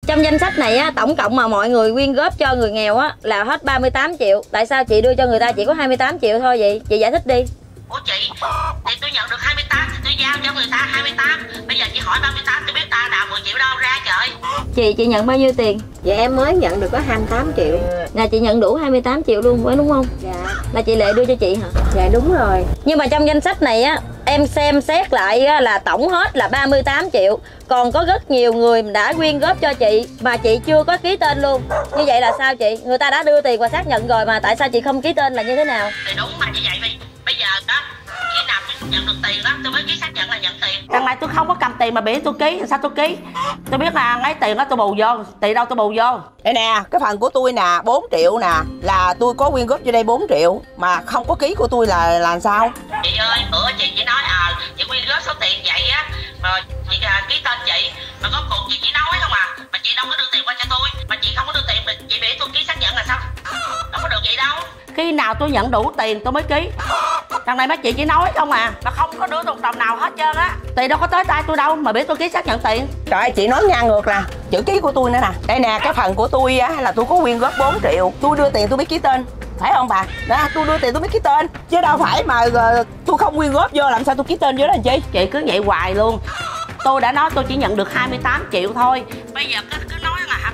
Trong danh sách này á, tổng cộng mà mọi người quyên góp cho người nghèo á là hết 38 triệu. Tại sao chị đưa cho người ta chỉ có 28 triệu thôi vậy? Chị giải thích đi. Ủa chị, thì tôi nhận được 28 thì tôi giao cho người ta 28. Bây giờ chị hỏi 38 tôi biết ta đào 10 triệu đâu ra trời. Chị nhận bao nhiêu tiền? Dạ em mới nhận được có 28 triệu. Là chị nhận đủ 28 triệu luôn phải đúng không? Dạ. Là chị Lệ đưa cho chị hả? Dạ đúng rồi. Nhưng mà trong danh sách này á, em xem xét lại á, là tổng hết là 38 triệu. Còn có rất nhiều người đã quyên góp cho chị mà chị chưa có ký tên luôn. Như vậy là sao chị? Người ta đã đưa tiền và xác nhận rồi mà tại sao chị không ký tên là như thế nào? Thì đúng mà như vậy bây giờ đó, khi nào tôi nhận được tiền đó tôi mới ký xác nhận là nhận tiền. Đằng này tôi không có cầm tiền mà bị tôi ký, sao tôi ký? Tôi biết là lấy tiền đó tôi bù vô, tiền đâu tôi bù vô. Đây nè, cái phần của tôi nè 4 triệu nè, là tôi có quyên góp vô đây 4 triệu mà không có ký của tôi là làm sao? Chị ơi, bữa chị nói chị quyên góp số tiền vậy á, mà chị ký tên chị, mà có cuộc chị chỉ nói không à, mà chị đâu có đưa tiền qua cho tôi, mà chị không có đưa tiền, chị bị tôi ký xác nhận là sao? Đâu có được vậy đâu. Khi nào tôi nhận đủ tiền tôi mới ký. Đằng này mấy chị chỉ nói không à, mà không có đưa một đồng nào hết trơn á. Tiền đâu có tới tay tôi đâu mà biết tôi ký xác nhận tiền. Trời ơi, chị nói ngang ngược nè, chữ ký của tôi nữa nè. Đây nè, cái phần của tôi á là tôi có quyên góp 4 triệu, tôi đưa tiền tôi mới ký tên, phải không bà? Đó, tôi đưa tiền tôi mới ký tên, chứ đâu phải mà tôi không quyên góp vô làm sao tôi ký tên vô đó làm chi? Chị cứ vậy hoài luôn. Tôi đã nói tôi chỉ nhận được 28 triệu thôi. Bây giờ cứ nói là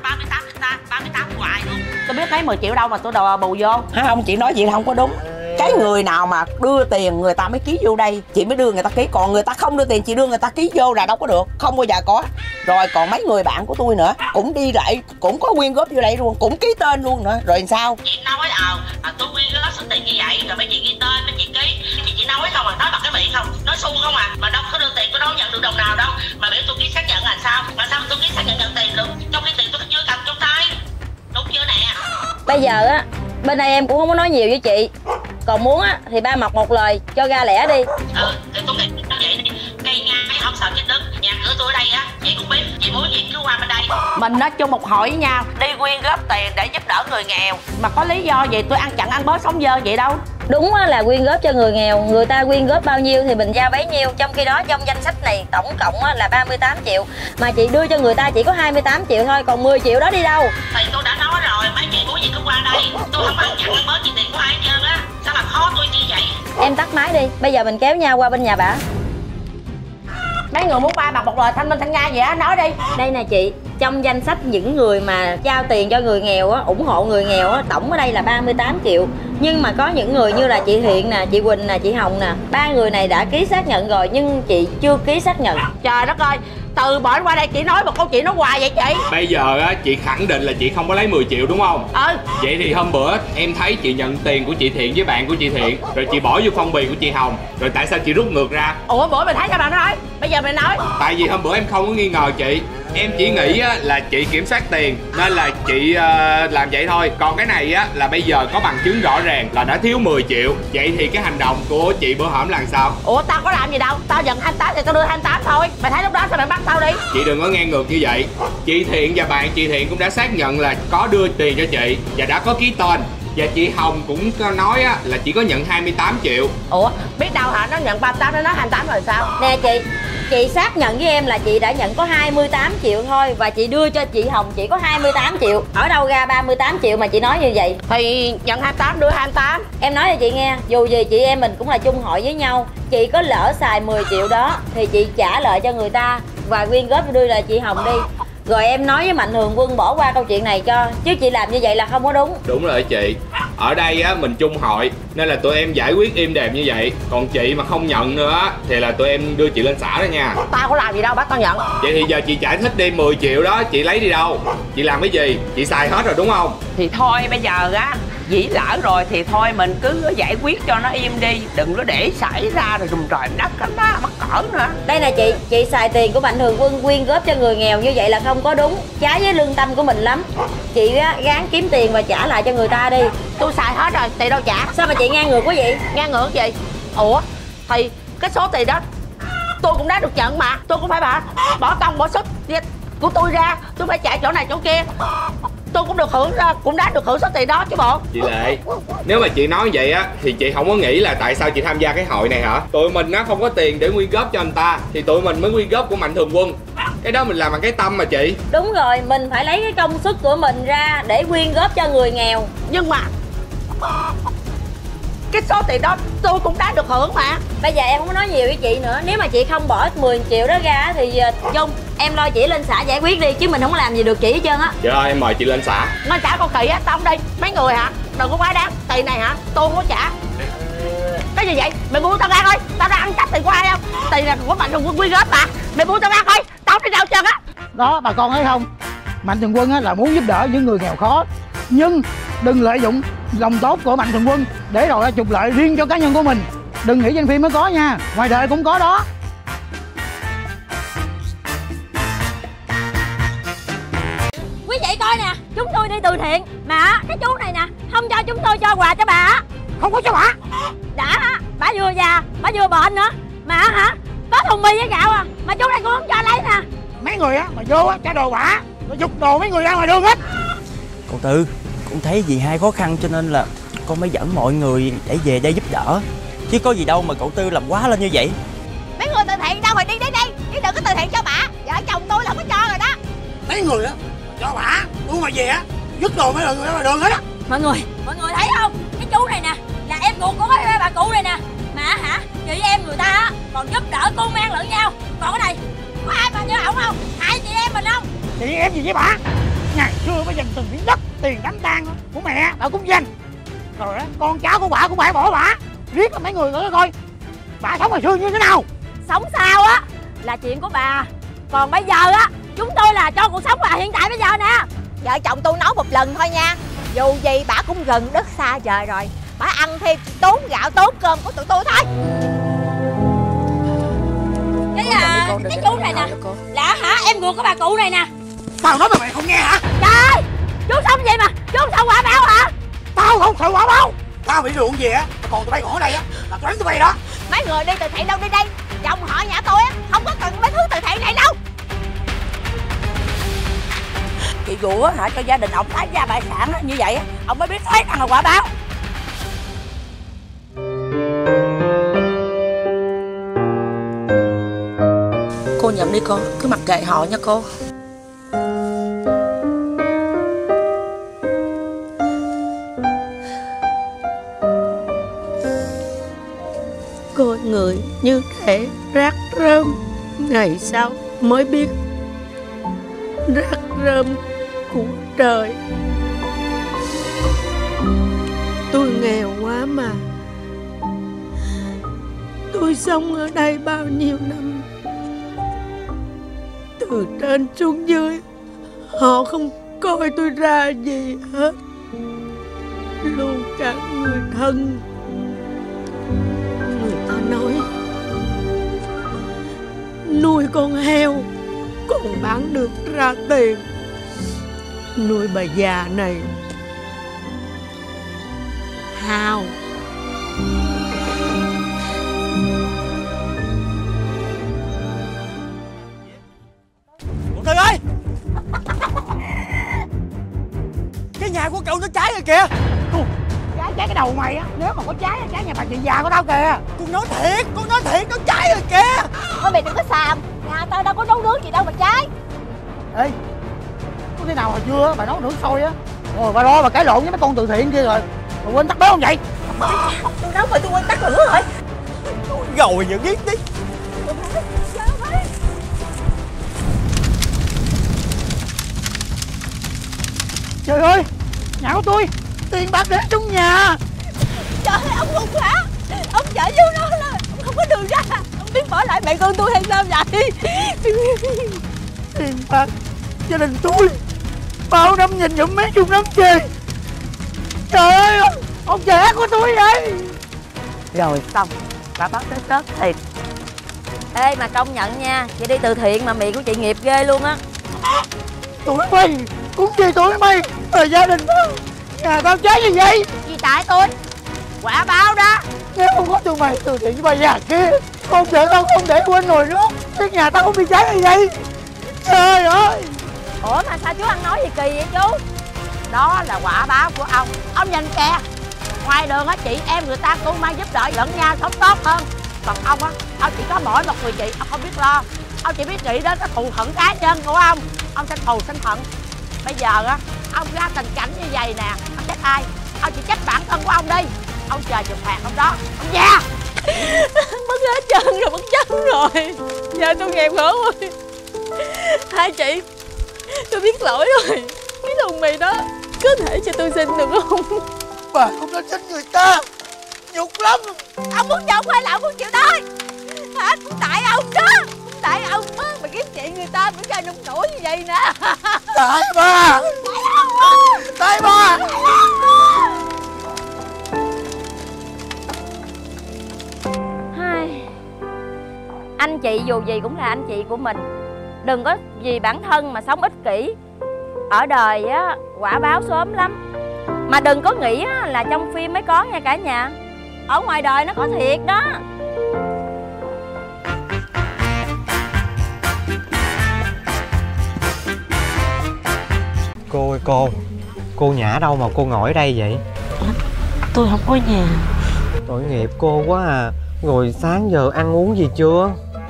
38 hoài luôn. Tôi biết lấy 10 triệu đâu mà tôi đòi bù vô. Không, chị nói vậy là không có đúng. Cái người nào mà đưa tiền người ta mới ký vô đây, chị mới đưa người ta ký. Còn người ta không đưa tiền chị đưa người ta ký vô là đâu có được, không bao giờ có. Rồi còn mấy người bạn của tôi nữa cũng đi lại, cũng có quyên góp vô đây luôn, cũng ký tên luôn nữa. Rồi sao? Chị nói tôi quyên góp số tiền như vậy rồi mấy chị ghi tên, mấy chị ký. Chị chỉ nói không à, nói bằng cái miệng không, nói suông không à, mà đâu có đưa tiền, tôi đâu nhận được đồng nào đâu. Mà biểu tôi ký xác nhận là sao? Mà sao tôi ký xác nhận nhận tiền được? Trong khi tiền tôi chưa cầm trong tay. Đúng chưa nè? Bây giờ á, bên đây em cũng không có nói nhiều với chị. Còn muốn á thì ba Mọc một lời cho ra lẻ đi. Thì tôi nghĩ vậy đi. Cây ngay không sợ chết đứng. Nhà cửa tôi ở đây á, chị cũng biết. Chị muốn gì cứ qua bên đây. Mình nói chung một hội với nhau, đi quyên góp tiền để giúp đỡ người nghèo. Mà có lý do gì tôi ăn chặn ăn bớt sống dơ vậy đâu. Đúng là quyên góp cho người nghèo, người ta quyên góp bao nhiêu thì mình giao bấy nhiêu. Trong khi đó trong danh sách này tổng cộng là 38 triệu mà chị đưa cho người ta chỉ có 28 triệu thôi. Còn 10 triệu đó đi đâu? Thì tôi đã nói rồi, mấy chị muốn gì cứ qua đây. Tôi không ăn chặn ăn bớt gì tiền của ai hết trơn á. Sao mà khó tôi như vậy? Em tắt máy đi, bây giờ mình kéo nhau qua bên nhà bả. Mấy người muốn ba Mọc một lời thanh minh thanh nga gì á, nói đi. Đây nè chị, trong danh sách những người mà trao tiền cho người nghèo á, ủng hộ người nghèo á, tổng ở đây là 38 triệu. Nhưng mà có những người như là chị Thiện nè, chị Quỳnh nè, chị Hồng nè, ba người này đã ký xác nhận rồi nhưng chị chưa ký xác nhận. Trời đất ơi, từ bỏ qua đây chị nói một câu chuyện nó hoài vậy chị. Bây giờ á, chị khẳng định là chị không có lấy 10 triệu đúng không? Vậy thì hôm bữa em thấy chị nhận tiền của chị Thiện với bạn của chị Thiện, rồi chị bỏ vô phong bì của chị Hồng, rồi tại sao chị rút ngược ra? Ủa bữa mình thấy sao bạn nói, bây giờ mình nói. Tại vì hôm bữa em không có nghi ngờ chị. Em chỉ nghĩ á, là chị kiểm soát tiền nên là chị làm vậy thôi. Còn cái này á, là bây giờ có bằng chứng rõ ràng là đã thiếu 10 triệu. Vậy thì cái hành động của chị bữa hổm là sao? Ủa tao có làm gì đâu, tao nhận 28 thì tao đưa 28 thôi. Mày thấy lúc đó sao mày bắt tao đi? Chị đừng có ngang ngược như vậy. Chị Thiện và bạn chị Thiện cũng đã xác nhận là có đưa tiền cho chị và đã có ký tên. Và chị Hồng cũng nói á, là chỉ có nhận 28 triệu. Ủa biết đâu hả, nó nhận 38 nó nói 28 rồi sao? Nè chị xác nhận với em là chị đã nhận có 28 triệu thôi. Và chị đưa cho chị Hồng chỉ có 28 triệu. Ở đâu ra 38 triệu mà chị nói như vậy? Thì nhận 28 đưa 28. Em nói cho chị nghe, dù gì chị em mình cũng là chung hội với nhau. Chị có lỡ xài 10 triệu đó thì chị trả lại cho người ta và quyên góp đưa lại chị Hồng đi. Rồi em nói với Mạnh Thường Quân bỏ qua câu chuyện này cho. Chứ chị làm như vậy là không có đúng. Đúng rồi chị. Ở đây á, mình chung hội nên là tụi em giải quyết êm đềm như vậy. Còn chị mà không nhận nữa thì là tụi em đưa chị lên xã đó nha. Tao có làm gì đâu, bắt tao nhận. Vậy thì giờ chị giải thích đi, 10 triệu đó chị lấy đi đâu? Chị làm cái gì? Chị xài hết rồi đúng không? Thì thôi bây giờ á, dĩ lỡ rồi thì thôi mình cứ giải quyết cho nó im đi. Đừng có để xảy ra rồi rùm rời đất cánh đó, mắc cỡ nữa. Đây là chị xài tiền của Mạnh Thường Quân quyên góp cho người nghèo như vậy là không có đúng. Trái với lương tâm của mình lắm. Chị á, gắng kiếm tiền và trả lại cho người ta đi. Tôi xài hết rồi, tiền đâu trả. Sao mà chị ngang ngược quá vậy? Ngang ngược gì? Ủa thì cái số tiền đó tôi cũng đã được nhận mà. Tôi cũng phải bỏ công bỏ sức của tôi ra. Tôi phải chạy chỗ này chỗ kia. Tôi cũng đã được hưởng số tiền đó chứ bộ. Chị Lệ, nếu mà chị nói vậy á thì chị không có nghĩ là tại sao chị tham gia cái hội này hả? Tụi mình á không có tiền để quyên góp cho anh ta thì tụi mình mới quyên góp của Mạnh Thường Quân. Cái đó mình làm bằng cái tâm mà chị. Đúng rồi, mình phải lấy cái công sức của mình ra để quyên góp cho người nghèo. Nhưng mà cái số tiền đó tôi cũng đã được hưởng mà. Bây giờ em không có nói nhiều với chị nữa. Nếu mà chị không bỏ 10 triệu đó ra thì Dung, em lo chị lên xã giải quyết đi, chứ mình không có làm gì được chị hết trơn á. Chị ơi, em mời chị lên xã. Nó trả con khỉ á, tao không đi. Mấy người hả, đừng có quá đáng. Tiền này hả, tôi không có trả. Cái gì vậy? Mày buông tao ra coi. Tao đã ăn cắp tiền của ai không? Tiền là của Mạnh Thường Quân quyên góp mà. Mày buông tao ra coi. Tao không đi đâu trơn á. Đó, bà con thấy không? Mạnh Thường Quân là muốn giúp đỡ những người nghèo khó, nhưng đừng lợi dụng lòng tốt của Mạnh Thường Quân để rồi trục lợi riêng cho cá nhân của mình. Đừng nghĩ trên phim mới có nha, ngoài đời cũng có đó. Quý vị coi nè, chúng tôi đi từ thiện mà cái chú này nè không cho chúng tôi cho quà cho bà. Không có cho bà. Đã bà vừa già, bà vừa bệnh nữa mà hả, có thùng mì với gạo à mà chú này cũng không cho lấy nè. Mấy người á mà vô á trả đồ bả, rồi giục đồ mấy người ra ngoài đường hết. Cậu Tư, con thấy dì hai khó khăn cho nên là con mới dẫn mọi người để về đây giúp đỡ, chứ có gì đâu mà cậu Tư làm quá lên như vậy. Mấy người từ thiện đâu mà đi đến đây, chứ đừng có từ thiện cho bà. Vợ chồng tôi là không có cho rồi đó. Mấy người á cho bả, tôi mà về á dứt đồ mấy người ra ngoài đường hết á. Mọi người thấy không, cái chú này nè là em ruột của cái bà cụ này nè mà hả, chị em người ta á còn giúp đỡ cô mang lẫn nhau, còn cái này có ai mà như ổng không, hại chị em mình không? Chị em gì với bả, ngày xưa mới dành từng miếng đất tiền đám tang của mẹ bà cũng dành, rồi á con cháu của bả cũng phải bỏ bả, riết là mấy người nữa coi bả sống hồi xưa như thế nào. Sống sao á là chuyện của bà, còn bây giờ á chúng tôi là cho cuộc sống bà hiện tại bây giờ nè. Vợ chồng tôi nói một lần thôi nha, dù gì bả cũng gần đất xa trời rồi, bả ăn thêm tốn gạo tốn cơm của tụi tôi thôi. Cái chú này nè là hả em ruột của bà cụ này nè. Tao nói mà mày không nghe hả? Trời, chú sống gì mà chú không sợ quả báo hả? Tao không sợ quả báo. Tao bị ruộng gì á, còn tụi bay còn ở đây á là tụi đánh tụi bay đó. Mấy người đi từ thiện đâu đi đây, dòng họ nhà tôi á không có cần mấy thứ từ thiện này đâu. Chị dụ á hả, cho gia đình ông tái gia bại sản á, như vậy á ông mới biết thấy ăn là quả báo. Cô nhận đi cô, cứ mặc kệ họ nha cô. Con người như thể rác rơm, ngày sau mới biết rác rơm của trời. Tôi nghèo quá mà, tôi sống ở đây bao nhiêu năm, từ trên xuống dưới họ không coi tôi ra gì hết, luôn cả người thân. Người ta nói nuôi con heo còn bán được ra tiền, nuôi bà già này hao. Cậu Tư ơi, cái nhà của cậu nó cháy rồi kìa. Cháy cái đầu mày á, nếu mà có cháy nhà bà chị già của tao kìa. Con nói thiệt nó cháy rồi kìa. Thôi mày đừng có xàm, nhà tao đâu có nấu nướng gì đâu mà cháy. Ê, có thế nào hồi trưa bà nấu nướng sôi á, rồi bà lo bà cãi lộn với mấy con từ thiện kia rồi quên tắt bếp không vậy? Tôi nấu rồi tôi quên tắt lửa rồi. Rồi giờ biết đi. Trời ơi, nhà của tôi tiền bạc để trong nhà. Trời ơi, ông khùng hả? Ông chở vô nó là ông không có đường ra, ông biết bỏ lại mẹ con tôi hay sao vậy? Tiền bạc gia đình tôi bao năm nhìn nhụm mấy chục năm trời. Trời ơi, ông trẻ của tôi vậy. Rồi xong, bà bắt tới Tết thiệt. Ê mà công nhận nha, chị đi từ thiện mà miệng của chị nghiệp ghê luôn á. Tụi bay cũng chi tụi bay ở gia đình đó, nhà tao cháy như vậy Vì tại tôi quả báo đó. nếu không có tụi mày từ thiện với bà già kia, con vợ tao không để quên nồi nước, cái nhà tao không bị cháy như vậy. Trời ơi. Ủa mà sao chú ăn nói gì kỳ vậy chú? Đó là quả báo của ông nhìn kìa, ngoài đường á chị em người ta cũng mang giúp đỡ lẫn nhau sống tốt hơn, còn ông á, ông chỉ có mỗi một người chị, ông không biết lo. Ông chỉ biết nghĩ đến cái thù hận cá nhân của ông. Ông sinh thù sinh hận. Bây giờ á, ông ra tình cảnh như vậy nè, ông trách ai? Ông chỉ trách bản thân của ông đi. Ông chờ trừng phạt ông đó. Ông già Mất hết chân rồi, mất chân rồi. Giờ tôi nghèo khổ rồi. Hai chị, tôi biết lỗi rồi. Cái thùng mì đó có thể cho tôi xin được không? Bà không nên xin người ta, nhục lắm. Ông muốn nhục hay là ông muốn chịu đói hả? Cũng tại ông đó, cũng tại ông á mà kiếm chuyện người ta mới ra nông nổi như vậy nè. Tại bà, tại bà. Anh chị dù gì cũng là anh chị của mình. Đừng có vì bản thân mà sống ích kỷ. Ở đời á, quả báo sớm lắm. Mà đừng có nghĩ á, là trong phim mới có nha cả nhà. Ở ngoài đời nó có thiệt đó. Cô ơi cô Nhã đâu mà cô ngồi ở đây vậy? Tôi không có nhà. Tội nghiệp cô quá à. Rồi sáng giờ ăn uống gì chưa?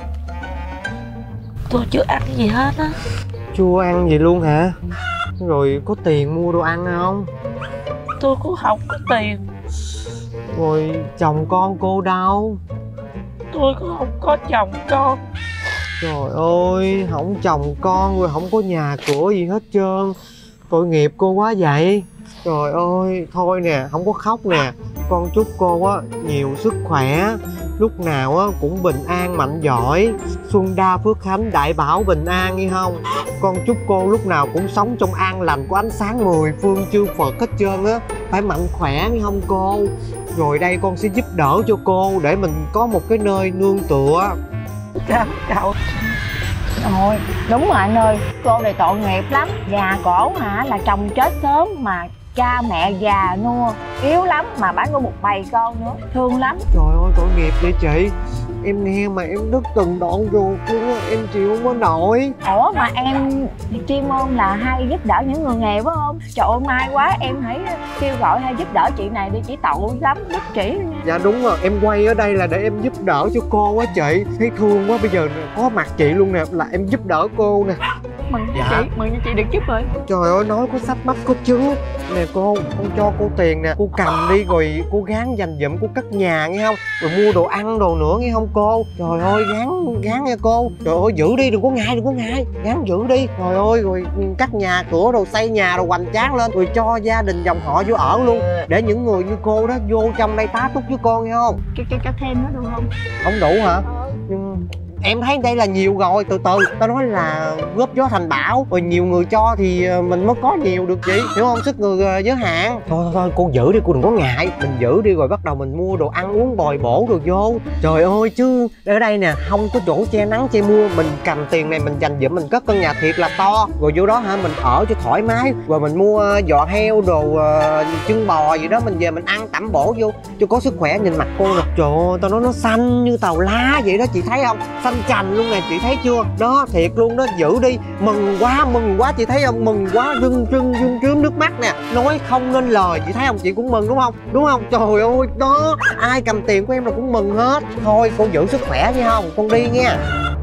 Tôi chưa ăn gì hết á. Chưa ăn gì luôn hả? Rồi có tiền mua đồ ăn không? Tôi cũng không có tiền. Rồi chồng con cô đâu? Tôi cũng không có chồng con. Trời ơi, không chồng con rồi không có nhà cửa gì hết trơn. Tội nghiệp cô quá vậy. Trời ơi, thôi nè, không có khóc nè. Con chúc cô á nhiều sức khỏe, lúc nào á cũng bình an mạnh giỏi, xuân đa phước khánh đại bảo bình an nghe không? Con chúc cô lúc nào cũng sống trong an lành của ánh sáng mười phương chư Phật hết trơn á, phải mạnh khỏe nghe không cô? Rồi đây con sẽ giúp đỡ cho cô để mình có một cái nơi nương tựa. Cảm cậu. Thôi, đúng rồi anh ơi, cô này tội nghiệp lắm. Nhà cổ hả là chồng chết sớm mà cha mẹ già nua yếu lắm mà bả nuôi một bầy con nữa, thương lắm. Trời ơi tội nghiệp vậy chị. Em nghe mà em đứt từng đoạn ruột luôn á, em chịu không có nổi. Ủa mà em chuyên môn là hay giúp đỡ những người nghèo phải không? Trời ơi may quá, em hãy kêu gọi hay giúp đỡ chị này đi, chị tội lắm, giúp chị nha. Dạ đúng rồi, em quay ở đây là để em giúp đỡ cho cô á chị. Thấy thương quá, bây giờ có mặt chị luôn nè, là em giúp đỡ cô nè. Mừng dạ. Chị, mừng chị được giúp rồi. Trời ơi, nói có sách mách có chứng. Nè cô, con cho cô tiền nè, cô cầm đi rồi cô gắng dành dụm, cô cất nhà nghe không? Rồi mua đồ ăn đồ nữa nghe không cô? Trời ơi, gắng nha cô. Trời ơi, giữ đi, đừng có ngại, gắng giữ đi. Trời ơi, rồi cắt nhà cửa đồ, xây nhà đồ hoành tráng lên, rồi cho gia đình dòng họ vô ở luôn, để những người như cô đó vô trong đây tá túc với con nghe không? Cho thêm nữa được không? Không đủ hả? Em thấy đây là nhiều rồi, từ từ tao nói là góp gió thành bão, rồi nhiều người cho thì mình mới có nhiều được chị, hiểu không? Sức người giới hạn. Thôi cô giữ đi, cô đừng có ngại, mình giữ đi rồi bắt đầu mình mua đồ ăn uống bồi bổ rồi vô. Trời ơi chứ ở đây nè không có chỗ che nắng che mưa, mình cầm tiền này mình dành dụm, mình cất căn nhà thiệt là to, rồi vô đó hả mình ở cho thoải mái, rồi mình mua giò heo đồ chân bò gì đó, mình về mình ăn tẩm bổ vô cho có sức khỏe. Nhìn mặt cô nè, trời ơi tao nói nó xanh như tàu lá vậy đó, chị thấy không? Xanh chành luôn nè, chị thấy chưa? Đó thiệt luôn đó, giữ đi. Mừng quá chị thấy không? Mừng quá, rưng rưng nước mắt nè, nói không nên lời. Chị thấy không? Chị cũng mừng đúng không? Đúng không? Trời ơi đó, ai cầm tiền của em là cũng mừng hết. Thôi con giữ sức khỏe nha không? Con đi nha.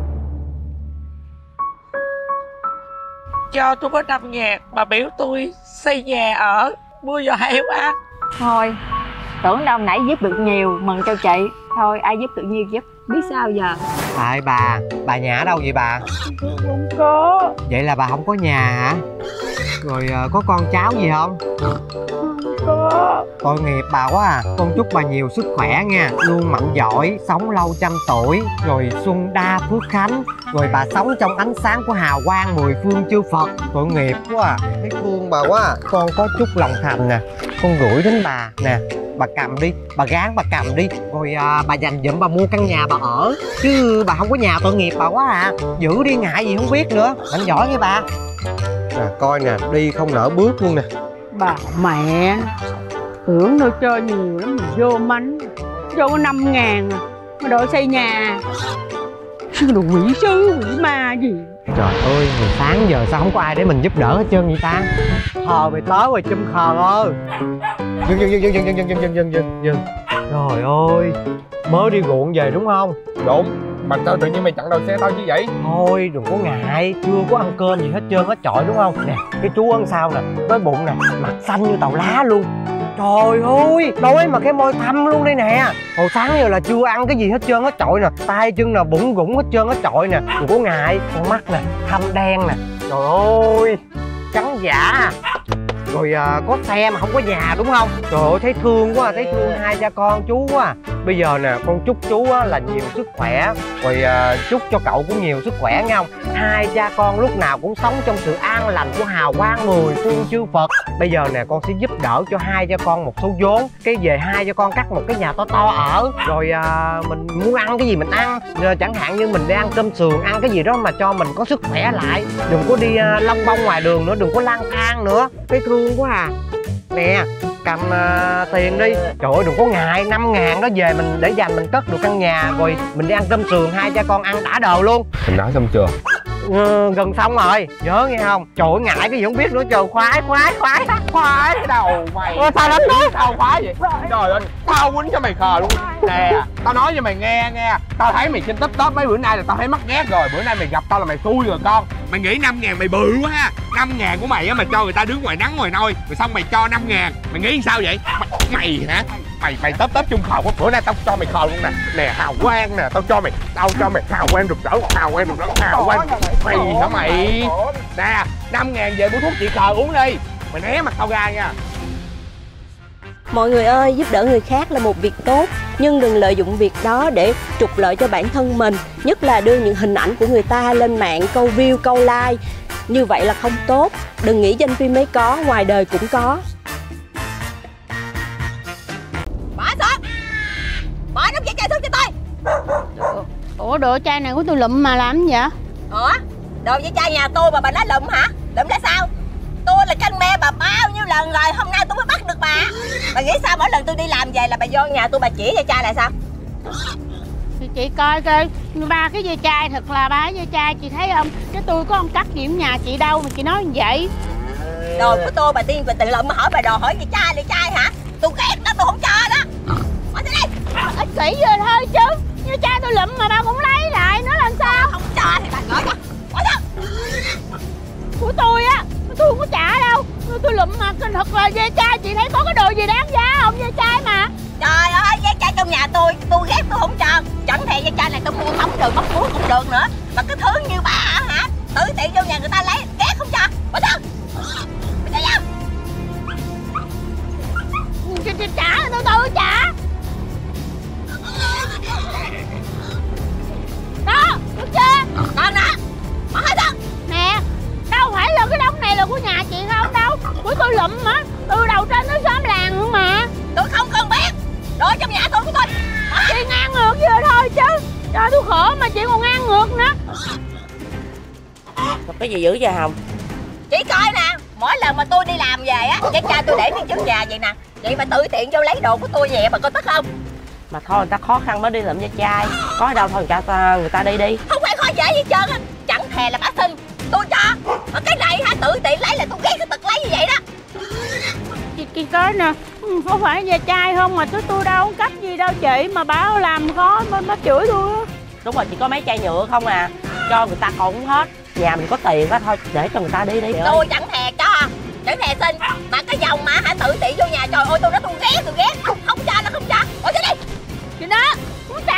Cho tôi có 5.000 mà biểu tôi xây nhà ở, mua giò heo ăn. Thôi, tưởng đâu nãy giúp được nhiều, mừng cho chị. Thôi ai giúp tự nhiên giúp, biết sao giờ. Tại bà Nhã đâu vậy bà? Không có. Vậy là bà không có nhà hả? Rồi có con cháu gì không? Không có. Tội nghiệp bà quá à. Con chúc bà nhiều sức khỏe nha, luôn mạnh giỏi, sống lâu trăm tuổi, rồi xuân đa phước khánh, rồi bà sống trong ánh sáng của hào quang mười phương chư Phật. Tội nghiệp quá à, thấy thương bà quá à. Con có chút lòng thành nè, con gửi đến bà nè, bà cầm đi, bà gán bà cầm đi, rồi bà dành dụm bà mua căn nhà bà ở, chứ bà không có nhà tội nghiệp bà quá à. Giữ đi, ngại gì không biết nữa, mạnh giỏi nghe bà. Nè coi nè, đi không nở bước luôn nè. Bà mẹ tưởng tôi chơi nhiều lắm mà vô mánh, vô có 5.000 mà đòi xây nhà. Đồ quỷ sứ quỷ ma gì. Trời ơi, hồi sáng giờ sao không có ai để mình giúp đỡ hết trơn vậy ta? Khờ mày tới rồi chum khờ ơi. Dừng. Trời ơi, mới đi ruộng về đúng không? Đúng, Mà sao tự nhiên mày chặn đầu xe tao như vậy? Thôi đừng có ngại, chưa có ăn cơm gì hết trơn hết trọi đúng không? Nè, cái chú ấn sau nè, với bụng nè, mặt xanh như tàu lá luôn. Trời ơi, đói mà cái môi thâm luôn đây nè. Hồi sáng giờ là chưa ăn cái gì hết trơn hết trọi nè. Tay chân nè, bụng rủng hết trơn hết trọi nè. Đừng có ngại, con mắt nè, thâm đen nè. Trời ơi, trắng giả. Rồi có xe mà không có nhà đúng không? Trời ơi, thấy thương quá, thấy thương hai cha con chú quá. Bây giờ nè, con chúc chú á, là nhiều sức khỏe. Rồi chúc cho cậu cũng nhiều sức khỏe nghe không? Hai cha con lúc nào cũng sống trong sự an lành của hào quang mười phương chư Phật. Bây giờ nè, con sẽ giúp đỡ cho hai cha con một số vốn. Cái về hai cha con cắt một cái nhà to to ở. Rồi mình muốn ăn cái gì mình ăn. Chẳng hạn như mình đi ăn cơm sườn, ăn cái gì đó mà cho mình có sức khỏe lại. Đừng có đi lông bông ngoài đường nữa, đừng có lang thang nữa. Thấy thương quá à. Nè, cầm tiền đi. Trời ơi, đừng có ngại, 5.000 đó về mình để dành mình cất được căn nhà. Rồi mình đi ăn cơm sườn, hai cha con ăn đã đời luôn. Mình nói xong chưa? Gần xong rồi, nhớ nghe không? Trời ơi, ngại cái gì không biết nữa. Trời, khoái Khoái đầu mày. Sao nó nói tao khoái vậy? Trời ơi, tao quýnh cho mày khờ luôn. Nè, tao nói cho mày nghe. Tao thấy mày trên TikTok mấy bữa nay là tao thấy mắc ghét rồi. Bữa nay mày gặp tao là mày xui rồi con. Mày nghĩ 5.000 mày bự quá ha. 5.000 của mày á mà cho người ta đứng ngoài nắng ngoài nôi, rồi xong mày cho 5.000. Mày nghĩ sao vậy? Mày hả? Mày tớp chung khờ quá. Bữa nay tao cho mày khờ luôn nè. Nè, hào quang nè, tao cho mày hào quang rực rỡ, hào quang. Mày hả mày? Nè, 5.000 về mua thuốc trị khờ uống đi. Mày né mặt tao ra nha. Mọi người ơi, giúp đỡ người khác là một việc tốt, nhưng đừng lợi dụng việc đó để trục lợi cho bản thân mình. Nhất là đưa những hình ảnh của người ta lên mạng câu view, câu like. Như vậy là không tốt. Đừng nghĩ danh phim mới có, ngoài đời cũng có. Bỏ xuống. Bỏ nắp giấy chai xuống cho tôi. Ủa, đồ chai này của tôi lụm mà làm gì vậy? Ủa, đồ giấy chai nhà tôi mà bà nói lụm hả? Lụm ra sao? Tôi là canh me bà bao nhiêu lần rồi, hôm nay tôi mới bắt được bà. Bà nghĩ sao mỗi lần tôi đi làm về là bà vô nhà tôi bà chỉ dây chai lại sao? Thì chị coi coi, ba cái dây chai thật là ba dây chai, chị thấy không? Cái tôi có ông cắt gì ở nhà chị đâu mà chị nói như vậy. Đồ của tôi bà tiên bà tự lụm mà hỏi bà đồ hỏi dây chai hả? Tôi ghét đó, tôi không cho đó. Bỏ ra đây. Ích kỷ rồi thôi chứ. Dây chai tôi lụm mà ba cũng lấy lại, nó làm sao? Không cho thì bà gửi cho. Bỏ ra. Của tôi á, tôi không có trả đâu. Tôi lụm mà thật là dây chai, chị thấy có cái đồ gì đáng giá không? Dây chai mà. Trời ơi, dây chai trong nhà tôi ghét tôi không cho. Chẳng thề dây chai này tôi mua không được, móc múa cũng được nữa. Mà cái thứ như bà hả? Tự tiện vô nhà người ta lấy, ghét không cho. Bỏ ra. Bỏ ra. Chị trả là tôi trả. Đó, được chưa? Còn nữa. Bỏ hết đó. Nè, đâu phải là cái đống này là của nhà chị không đâu. Của tôi lụm mà, từ đầu trên tới xóm làng luôn mà. Tôi không cần biết. Đồ trong nhà tôi của tôi. Chị ngang ngược vừa thôi chứ. Trời, tôi khổ mà chị còn ngang ngược nữa. Cái gì dữ vậy Hồng? Chị coi nè, mỗi lần mà tôi đi làm về á, dây chai tôi để phía trước nhà vậy nè. Vậy mà tự tiện vô lấy đồ của tôi về bà coi tức không? Mà thôi, người ta khó khăn mới đi lượm dây chai. Có ở đâu thôi người ta đi đi. Không phải khó dễ gì trơn á. Chẳng thề là bả xin tôi cho. Mà cái này hả, tự tiện lấy là tôi ghét cái tật lấy như vậy đó. Chị coi nè, có phải dây chai không mà tôi đâu có cách gì đâu chị. Mà bà làm khó bà chửi tôi á. Đúng rồi, chỉ có mấy chai nhựa không à. Cho người ta còn không hết. Nhà mình có tiền á, thôi để cho người ta đi đi. Tôi chẳng thề cho, chẳng thề xin. Mà cái dòng mà hả tự tiện vô nhà, trời ơi tôi nói tôi ghét. Không cho nó không cho. Bỏ ra đi. Chị đó, muốn trả.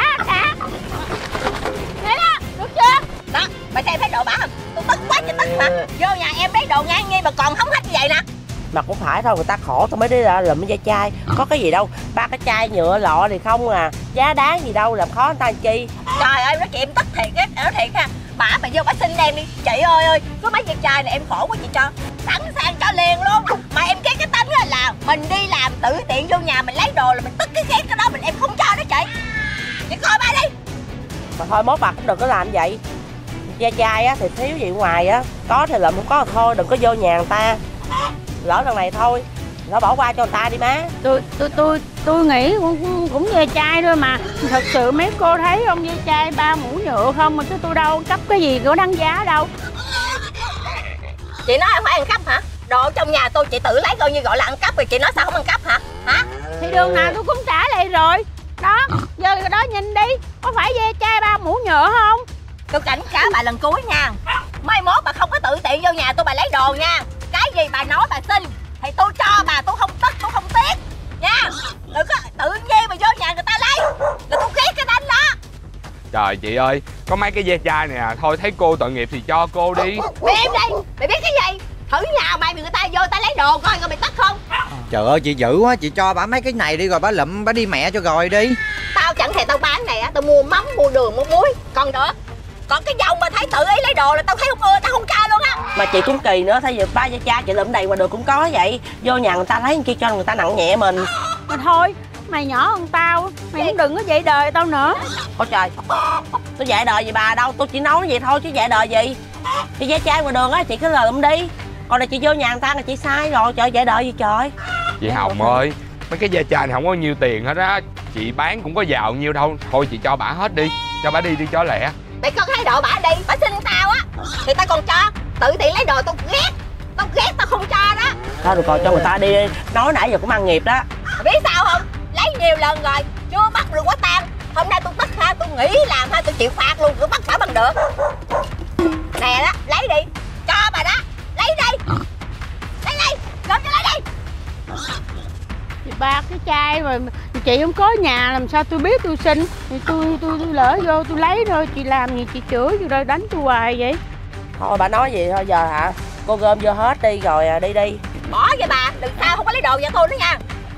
Thế đó, được chưa? Đó, bà xem thấy đồ bả không? Tôi tức quá chứ tức mà. Vô nhà em lấy đồ ngang nghi mà còn không hết như vậy nè. Mà cũng phải thôi, người ta khổ tôi mới đi ra lụm dây chai. Có cái gì đâu, ba cái chai nhựa lọ thì không à. Giá đáng gì đâu, làm khó người ta làm chi. Trời ơi, nói chị em tức thiệt á, nói thiệt ha. Bả mà vô bả xin em đi. Chị ơi, có mấy dây chai này em khổ quá chị cho. Sẵn sàng cho liền luôn. Mà em ghét cái tánh là mình đi làm tự tiện vô nhà mình lấy đồ là mình tức cái ghét cái đó em không cho đó chị. Chị coi ba đi. Mà thôi mốt bà cũng đừng có làm vậy. Dây chai á thì thiếu gì ngoài á. Có thì lụm, không có thì thôi, đừng có vô nhà người ta. Lỡ lần này thôi, nó bỏ qua cho người ta đi má. Tôi nghĩ cũng dây chai thôi mà. Thật sự mấy cô thấy không, dây chai 3 mũ nhựa không mà tôi đâu cấp cái gì có đáng giá đâu. Chị nói không phải ăn cắp hả? Đồ trong nhà tôi chị tự lấy coi như gọi là ăn cắp rồi, chị nói sao không ăn cắp hả? Hả? Thì đường nào tôi cũng trả lại rồi. Đó, giờ đó nhìn đi, có phải ve chai bao mũ nhựa không? Tôi cảnh cáo bà lần cuối nha. Mai mốt bà không có tự tiện vô nhà tôi bà lấy đồ nha. Cái gì bà nói bà xin thì tôi cho bà, tôi không tức, tôi không tiếc nha. Đừng có tự nhiên mà vô nhà người ta lấy, là tôi ghét cái đánh đó. Trời chị ơi, có mấy cái ve chai nè, thôi thấy cô tội nghiệp thì cho cô đi. Mày im đây, mày biết cái gì? Thử nhà mày người ta vô ta lấy đồ coi coi mày tức không? Trời ơi chị dữ quá, chị cho bả mấy cái này đi rồi bả lụm bả đi mẹ cho rồi đi. Tao chẳng thèm tao bán này á, tao mua mắm, mua đường, mua muối. Còn nữa, còn cái dòng mà thấy tự ý lấy đồ là tao thấy không ưa, tao không cho luôn á. Mà chị cũng kỳ nữa, thay vì ba ve chai chị lụm đầy mà được cũng có vậy. Vô nhà người ta lấy kia cho người ta nặng nhẹ mình. Mà thôi, mày nhỏ hơn tao, mày cũng đừng có dạy đời tao nữa. Ôi trời, tôi dạy đời gì bà đâu, tôi chỉ nói vậy thôi chứ dạy đời gì. Chị ve chai ngoài đường á, chị cứ lụm đi. Còn là chị vô nhà người ta là chị sai rồi, trời dạy đời gì trời. Chị Hồng ơi, mấy cái ve chai này không có nhiêu tiền hết á, chị bán cũng có giàu nhiêu đâu. Thôi chị cho bả hết đi, cho bả đi cho lẹ. Mày có thái độ bả đi, bả xin tao á thì tao còn cho. Tự tiện lấy đồ tao ghét, tao không cho đó. Thôi được rồi, cho người ta đi, nói nãy giờ cũng ăn nghiệp đó. Mày biết sao không? Lấy nhiều lần rồi, chưa bắt được quả tang. Hôm nay tôi tức ha, tôi nghỉ làm ha, tôi chịu phạt luôn, tôi bắt bả bằng được. Nè đó, lấy đi, cho bà đó, lấy đi, làm cho lấy đi. Ba cái chai mà chị không có nhà làm sao tôi biết tôi xin. Thì tôi lỡ vô tôi lấy thôi, chị làm gì chị chửi rồi đánh tôi hoài vậy. Thôi bà nói gì thôi giờ hả? Cô gom vô hết đi rồi đi đi. Bỏ vậy bà, đừng sao không có lấy đồ nhà tôi nữa nha.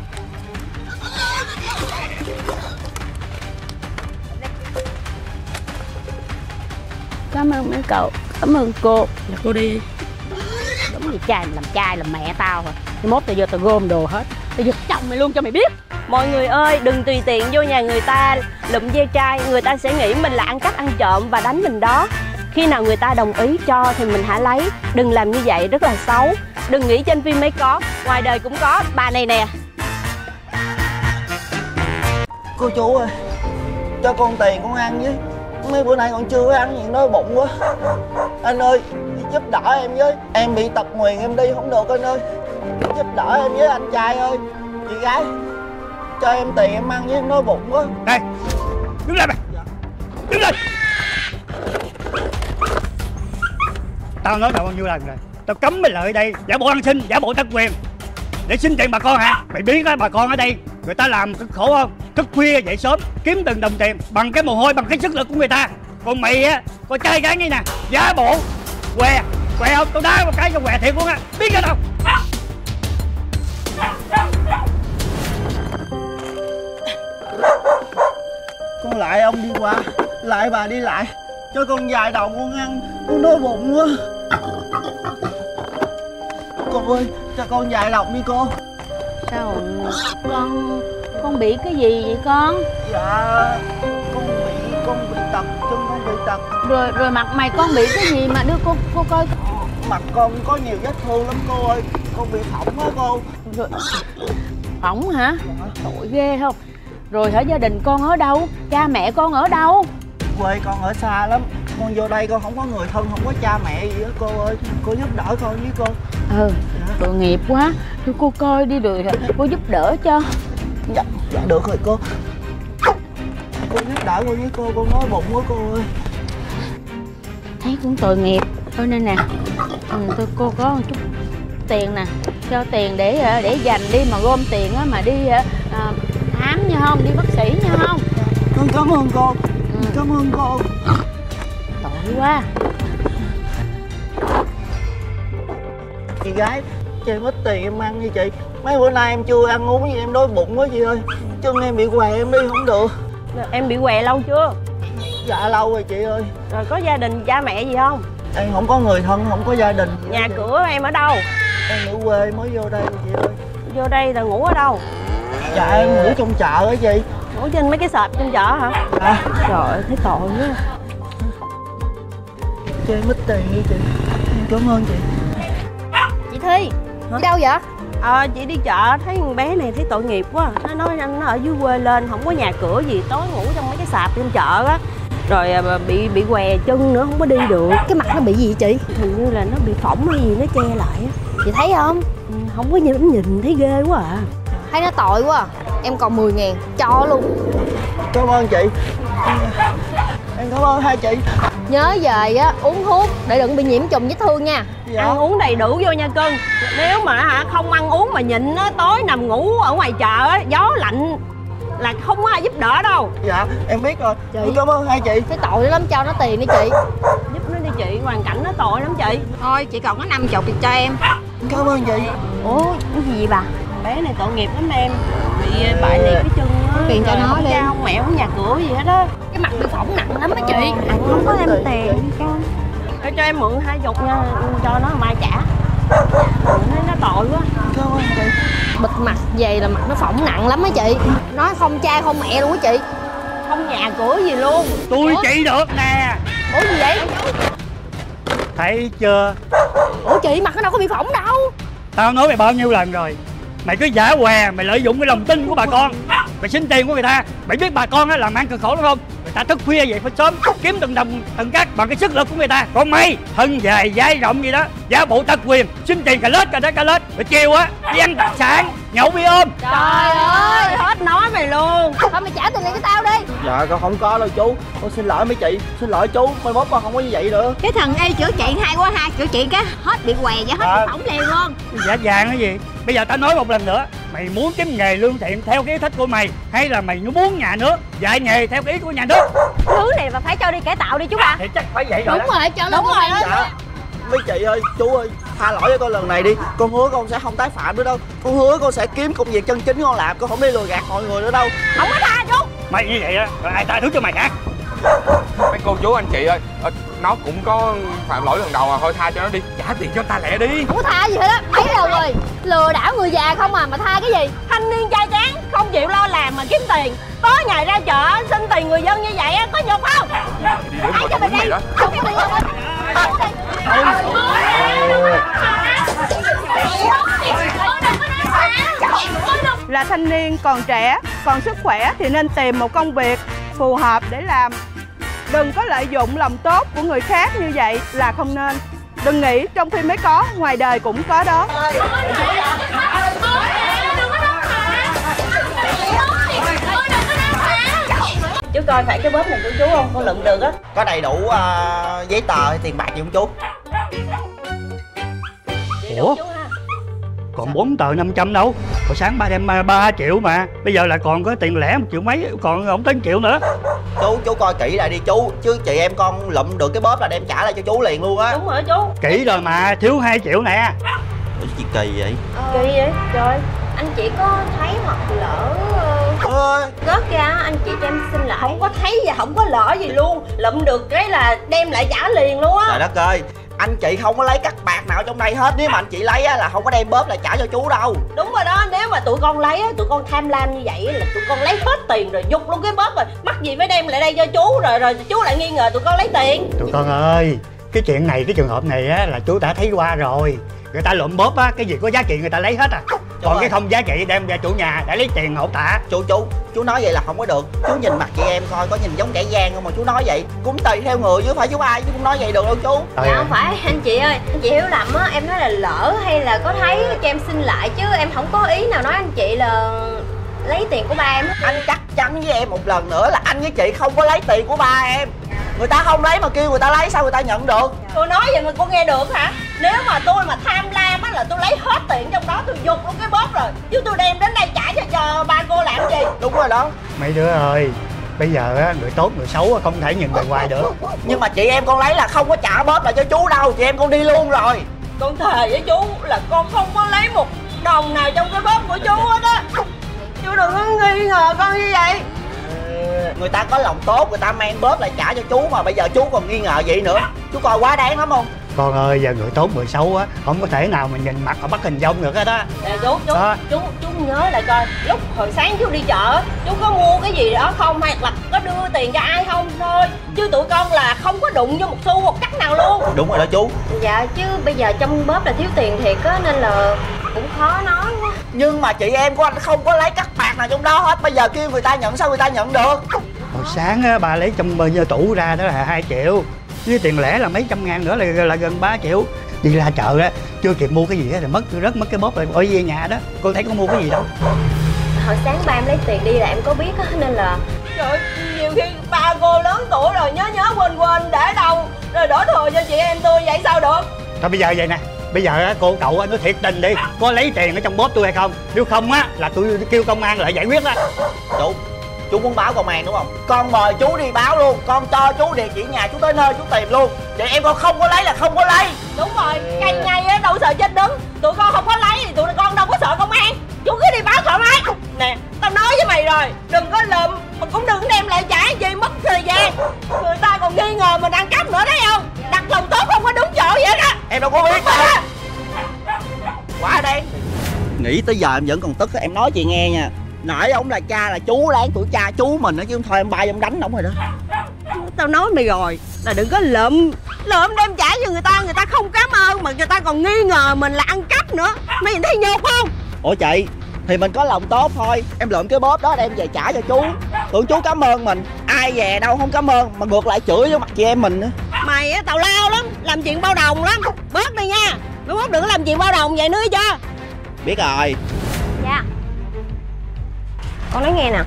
Cảm ơn mấy cậu, cảm ơn cô. Dạ cô đi. Đúng như trai làm mẹ tao rồi. Thì mốt tao vô tao gom đồ hết, tao giật chồng mày luôn cho mày biết. Mọi người ơi, đừng tùy tiện vô nhà người ta lụm ve chai, người ta sẽ nghĩ mình là ăn cắp ăn trộm và đánh mình đó. Khi nào người ta đồng ý cho thì mình hãy lấy, đừng làm như vậy rất là xấu. Đừng nghĩ trên phim mới có, ngoài đời cũng có. Bà này nè. Cô chú ơi, cho con tiền con ăn với. Mấy bữa nay con chưa có ăn gì nói bụng quá. Anh ơi, giúp đỡ em với. Em bị tật nguyền em đi không được anh ơi. Giúp đỡ em với anh trai ơi. Chị gái, cho em tiền em ăn với em nói bụng quá. Đây, đứng lên mày. Đứng lên. Tao nói tao bao nhiêu lần rồi, tao cấm mày lại đây giả bộ ăn xin, giả bộ tật quyền để xin tiền bà con hả? Mày biết đó, bà con ở đây người ta làm cực khổ không? Thức khuya dậy sớm kiếm từng đồng tiền bằng cái mồ hôi, bằng cái sức lực của người ta. Còn mày á, coi trai gái như nè, giả bộ què không? Tao đá một cái cho què thiệt luôn á, biết cái đâu? Con lại ông đi qua, lại bà đi lại. Cho con vài đồng con ăn, con đói bụng quá. Cô ơi, cho con vài đồng đi cô. Sao con bị cái gì vậy con? Dạ, con bị tật, chân con bị tật. Rồi mặt mày con bị cái gì mà đưa cô coi. Mặt con có nhiều vết thương lắm cô ơi, con bị phỏng á cô. Phỏng hả? Tội ghê không? Rồi hả, gia đình con ở đâu? Cha mẹ con ở đâu? Quê con ở xa lắm, con vô đây con không có người thân, không có cha mẹ gì á cô ơi. Cô giúp đỡ con với cô. Tội nghiệp quá, cho cô coi đi rồi cô giúp đỡ cho. Dạ được rồi cô. Cô giúp đỡ con với cô nói bụng quá cô ơi. Thấy cũng tội nghiệp. Thôi nên nè, cô có một chút tiền nè, cho tiền để dành đi mà gom tiền á mà đi khám nha không, đi bác sĩ nha không. Con cảm ơn cô. Cảm ơn cô. Tội quá. Chị gái, cho em ít tiền em ăn đi chị. Mấy bữa nay em chưa ăn uống gì em đói bụng quá chị ơi. Chân em bị què em đi không được. Em bị què lâu chưa? Dạ lâu rồi chị ơi. Rồi có gia đình cha mẹ gì không? Em không có người thân, không có gia đình. Nhà cửa em ở đâu? Em ở quê mới vô đây chị ơi. Vô đây là ngủ ở đâu? Dạ em ngủ trong chợ á chị. Ngủ trên mấy cái sạp trong chợ hả? Dạ. Trời ơi, thấy tội quá. Cho em ít tiền đi chị. Em cảm ơn chị. Chị Thi, đi đâu vậy? Chị đi chợ thấy con bé này thấy tội nghiệp quá. Nó nói nó ở dưới quê lên không có nhà cửa gì, tối ngủ trong mấy cái sạp trong chợ á. Rồi bị què chân nữa, không có đi được. Cái mặt nó bị gì vậy chị? Hình như là nó bị phỏng hay gì nó che lại á. Chị thấy không? Không có nhìn thấy ghê quá à. Thấy nó tội quá à. em còn 10.000, cho luôn. Cảm ơn chị. Em cảm ơn hai chị. Nhớ về á uống thuốc để đừng bị nhiễm trùng vết thương nha. Dạ. Ăn uống đầy đủ vô nha cưng. Nếu mà không ăn uống mà nhịn á, tối nằm ngủ ở ngoài chợ á, gió lạnh là không có ai giúp đỡ đâu. Dạ em biết rồi. Chị cảm ơn hai chị. Cái tội lắm, cho nó tiền đi chị. Giúp nó đi chị, hoàn cảnh nó tội lắm chị. Thôi chị còn có 50 thì cho em. Cảm ơn chị. Ủa cái gì vậy bà? Bé này tội nghiệp lắm em. Bị bại liệt cái chân á. Tiền cho nó đi. Không mẹo nhà cửa gì hết á. Cái mặt bị phỏng nặng lắm á chị. Không có em tiền con. Cho em mượn 20 nha, cho nó mai trả. Thấy nó tội quá. Cảm ơn chị. Bịt mặt về là mặt nó phỏng nặng lắm á chị. Nói không cha không mẹ luôn á chị. Không nhà cửa gì luôn. Tôi chỉ được nè. Ủa gì vậy? Thấy chưa? Ủa chị, mặt nó đâu có bị phỏng đâu. Tao nói mày bao nhiêu lần rồi, mày cứ giả què, mày lợi dụng cái lòng tin của bà con, mày xin tiền của người ta. Mày biết bà con á làm ăn cực khổ đúng không? Người ta thức khuya vậy phải sớm kiếm từng đồng từng cát bằng cái sức lực của người ta. Còn mày thân dài vai rộng gì đó, giả bộ tật quyền, xin tiền cả lết rồi chiều á đi ăn đặc sản, nhậu bia ôm. Trời ơi, hết nói mày luôn. Thôi mày trả tiền này cho tao đi. Dạ con không có đâu chú. Con xin lỗi mấy chị. Xin lỗi chú. Mai mốt con không có như vậy nữa. Cái thằng ê chữa trị hay quá ha. Chữa trị cái hết bị què và hết bị phỏng liền luôn. Giả vàng cái gì? Bây giờ tao nói một lần nữa, mày muốn kiếm nghề lương thiện theo cái ý thích của mày, hay là mày muốn nhà nước dạy nghề theo cái ý của nhà nước? Thứ này mà phải cho đi cải tạo đi chú ba. Thì chắc phải vậy rồi. Đúng rồi, cho đúng rồi đó. Dạ. Mấy chị ơi, chú ơi, tha lỗi cho con lần này đi. Con hứa con sẽ không tái phạm nữa đâu. Con hứa con sẽ kiếm công việc chân chính con làm. Con không đi lừa gạt mọi người nữa đâu. Không có tha chú. Mày như vậy á, rồi ai tha thứ cho mày hả? Mấy cô chú anh chị ơi, nó cũng có phạm lỗi lần đầu mà thôi tha cho nó đi, trả tiền cho ta lẹ đi. Không có tha gì hết á, thấy đâu rồi. Lừa đảo người già không à, mà tha cái gì? Thanh niên trai tráng không chịu lo làm mà kiếm tiền, tối ngày ra chợ xin tiền người dân như vậy á, có nhục không? Đi đứng mà tao đúng mày đó. Không có tiền không? Là thanh niên còn trẻ, còn sức khỏe thì nên tìm một công việc phù hợp để làm. Đừng có lợi dụng lòng tốt của người khác như vậy là không nên. Đừng nghĩ trong phim mới có, ngoài đời cũng có đó. Chú coi phải cái bóp này của chú không? Con lượm được á. Có đầy đủ giấy tờ hay tiền bạc gì không chú? Ủa? Còn 4 tờ 500 đâu? Hồi sáng ba đem 3 triệu mà. Bây giờ là còn có tiền lẻ 1 triệu mấy, còn không tới 1 triệu nữa. Chú coi kỹ lại đi chú. Chứ chị em con lụm được cái bóp là đem trả lại cho chú liền luôn á. Đúng rồi chú. Kỹ rồi mà, thiếu 2 triệu nè. Ủa gì kỳ vậy? Kỳ vậy? Trời, anh chị có thấy hoặc lỡ rớt ra, anh chị cho em xin lại. Không có thấy và không có lỡ gì luôn. Lụm được cái là đem lại trả liền luôn á. Trời đất ơi, anh chị không có lấy cắt bạc nào trong đây hết. Nếu mà anh chị lấy á là không có đem bóp lại trả cho chú đâu. Đúng rồi đó, nếu mà tụi con lấy á, tụi con tham lam như vậy là tụi con lấy hết tiền rồi giục luôn cái bóp rồi. Mắc gì phải đem lại đây cho chú rồi chú lại nghi ngờ tụi con lấy tiền. Tụi con ơi, cái chuyện này, cái trường hợp này á là chú đã thấy qua rồi. Người ta lụm bóp á, cái gì có giá trị người ta lấy hết à. Còn cái không giá trị đem ra chủ nhà để lấy tiền hậu tạ. Chú nói vậy là không có được. Chú nhìn mặt chị em coi có nhìn giống kẻ gian không mà chú nói vậy. Cũng tùy theo người chứ phải chú ai chứ không nói vậy được đâu chú. Dạ không phải anh chị ơi, anh chị hiểu lầm á, em nói là lỡ hay là có thấy cho em xin lại chứ em không có ý nào nói anh chị là lấy tiền của ba em. Anh chắc chắn với em một lần nữa là anh với chị không có lấy tiền của ba em. Người ta không lấy mà kêu người ta lấy sao người ta nhận được? Tôi nói vậy mà cô nghe được hả? Nếu mà tôi mà tham lam á là tôi lấy hết tiền trong đó tôi giục luôn cái bóp rồi. Chứ tôi đem đến đây trả cho ba cô làm gì? Đúng rồi đó. Mấy đứa ơi, bây giờ á, người tốt người xấu không thể nhìn bề ngoài được. Nhưng mà chị em con lấy là không có trả bóp lại cho chú đâu. Chị em con đi luôn rồi. Con thề với chú là con không có lấy một đồng nào trong cái bóp của chú hết á. Chú đừng có nghi ngờ con như vậy. Người ta có lòng tốt, người ta mang bóp lại trả cho chú mà bây giờ chú còn nghi ngờ vậy nữa. Chú coi quá đáng lắm không? Con ơi, giờ người tốt người xấu á không có thể nào mà nhìn mặt mà bắt hình dong được hết á. Chú nhớ lại coi, lúc hồi sáng chú đi chợ chú có mua cái gì đó không, hay là có đưa tiền cho ai không thôi. Chứ tụi con là không có đụng vô một xu một cắt nào luôn. Đúng rồi đó chú. Dạ chứ bây giờ trong bóp là thiếu tiền thiệt á nên là cũng khó nói quá. Nhưng mà chị em của anh không có lấy cắt bạc nào trong đó hết. Bây giờ kêu người ta nhận sao người ta nhận được? Hồi sáng á, bà lấy trong tủ ra đó là 2 triệu. Với tiền lẻ là mấy trăm ngàn nữa là gần 3 triệu. Đi ra chợ đó chưa kịp mua cái gì á thì rớt mất cái bóp rồi ở về nhà đó. Con thấy có mua cái gì đâu. hồi sáng ba em lấy tiền đi là em có biết á, nên là Trời, nhiều khi ba cô lớn tuổi rồi nhớ quên để đâu rồi đổ thừa cho chị em tôi vậy sao được? Thôi bây giờ vậy nè, bây giờ cô cậu nói thiệt tình đi, có lấy tiền ở trong bóp tôi hay không? Nếu không á là tôi kêu công an lại giải quyết đó. Chú muốn báo công an đúng không? Con mời chú đi báo luôn, con cho chú địa chỉ nhà chú tới nơi chú tìm luôn. Vậy em con không có lấy là không có lấy. Đúng rồi, ngay ngay á đâu sợ chết đứng. Tụi con không có lấy thì tụi con đâu có sợ công an. Chú cứ đi báo thoải mái. Nè, tao nói với mày rồi, đừng có lụm mà cũng đừng đem lại trả gì mất thời gian. Người ta còn nghi ngờ mình ăn cắp nữa thấy không? Đặt lòng tốt không có đúng chỗ vậy đó. Em đâu có biết đâu. Qua đây. Nghĩ tới giờ em vẫn còn tức, em nói chị nghe nha. Nãy ông là cha là chú đáng tuổi cha chú mình á, chứ không thôi em bay em đánh ổng rồi đó. Tao nói mày rồi là đừng có lụm đem trả cho người ta không cảm ơn mà người ta còn nghi ngờ mình là ăn cắp nữa. Mày nhìn thấy nhục không? Ủa chị, thì mình có lòng tốt thôi. Em lượm cái bóp đó đem về trả cho chú. Tưởng chú cảm ơn mình. Ai về đâu không cảm ơn mà ngược lại chửi vô mặt chị em mình nữa. Mày á tào lao lắm, làm chuyện bao đồng lắm. Bớt đi nha, mai mốt đừng có làm chuyện bao đồng vậy nữa chưa? Biết rồi. Dạ. Con nói nghe nè,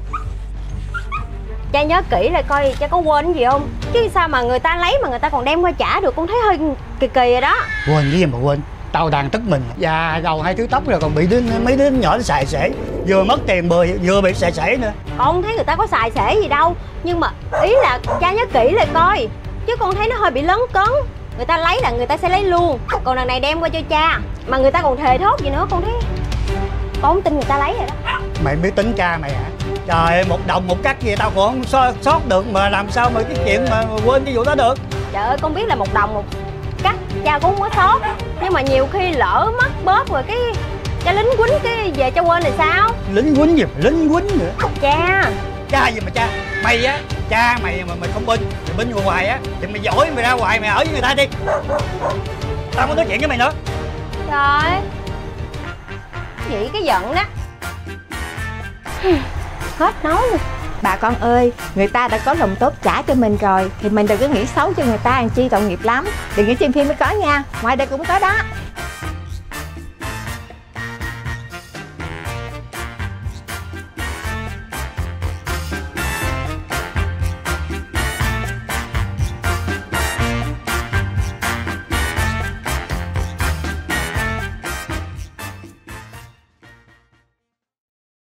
cha nhớ kỹ lại coi cha có quên gì không, chứ sao mà người ta lấy mà người ta còn đem qua trả được, con thấy hơi kỳ kỳ rồi đó. Quên cái gì mà quên, tao đang tức mình, già đầu hai thứ tóc rồi còn bị mấy đứa nhỏ nó xài xể, vừa mất tiền vừa bị xài xể nữa. Con thấy người ta có xài xể gì đâu, nhưng mà ý là cha nhớ kỹ lại coi, chứ con thấy nó hơi bị lấn cấn. Người ta lấy là người ta sẽ lấy luôn, còn lần này đem qua cho cha mà người ta còn thề thốt gì nữa, con thấy con không tin người ta lấy rồi đó. Mày biết tính cha mày hả? Trời ơi, một đồng một cắt gì tao còn không sót được mà làm sao mà cái chuyện mà quên cái vụ đó được. Trời ơi, con biết là một đồng một cắt cha cũng không có sót, nhưng mà nhiều khi lỡ mất bóp rồi cái cha lính quýnh cái về cha quên thì sao? Lính quýnh gì mà lính quýnh nữa? Cha gì mà cha? Mày á, cha mày mà mày không binh, mày binh hoài á thì mày giỏi mày ra ngoài mày ở với người ta đi. Tao không nói chuyện với mày nữa. Trời, nghĩ cái giận đó. Hết nói luôn. Bà con ơi, người ta đã có lòng tốt trả cho mình rồi thì mình đừng có nghĩ xấu cho người ta, làm chi tội nghiệp lắm. Đừng nghĩ trên phim mới có nha, ngoài đây cũng có đó.